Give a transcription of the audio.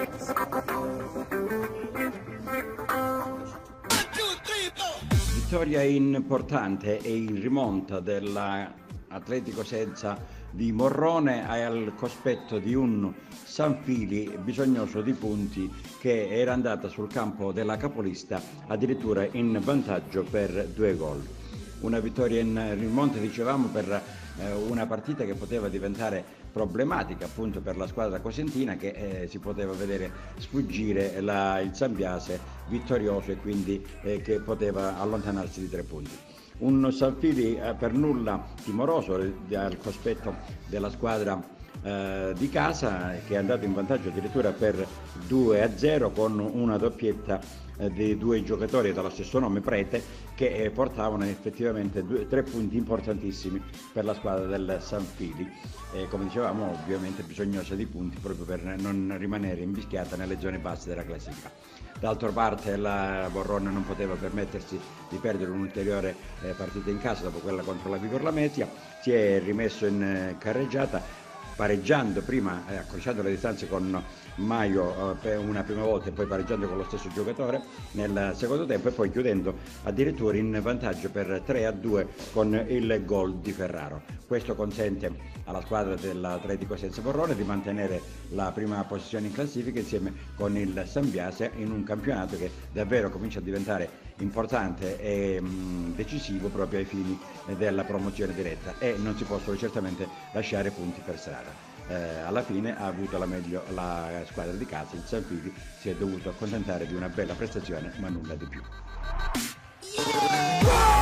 Vittoria importante e in rimonta dell'Atletico Senza di Morrone al cospetto di un Sanfili bisognoso di punti, che era andata sul campo della capolista addirittura in vantaggio per 2 gol. Una vittoria in rimonta, dicevamo, per una partita che poteva diventare problematica appunto per la squadra cosentina, che si poteva vedere sfuggire il Sambiase vittorioso e quindi che poteva allontanarsi di 3 punti. Un Sanfili per nulla timoroso al cospetto della squadra di casa, che è andato in vantaggio addirittura per 2-0 con una doppietta di 2 giocatori dallo stesso nome, Prete, che portavano effettivamente 3 punti importantissimi per la squadra del Sanfili, come dicevamo ovviamente bisognosa di punti proprio per non rimanere invischiata nelle zone basse della classifica. D'altra parte la Morrone non poteva permettersi di perdere un'ulteriore partita in casa dopo quella contro la Vigor Lamezia, si è rimesso in carreggiata pareggiando prima, accorciando le distanze con Maio per una prima volta e poi pareggiando con lo stesso giocatore nel secondo tempo, e poi chiudendo addirittura in vantaggio per 3-2 con il gol di Ferraro. Questo consente alla squadra dell'Atletico Senza Morrone di mantenere la prima posizione in classifica insieme con il Sambiase, in un campionato che davvero comincia a diventare importante e decisivo proprio ai fini della promozione diretta, e non si possono certamente lasciare punti per strada. Alla fine ha avuto la meglio la squadra di casa, il Sanfili si è dovuto accontentare di una bella prestazione ma nulla di più.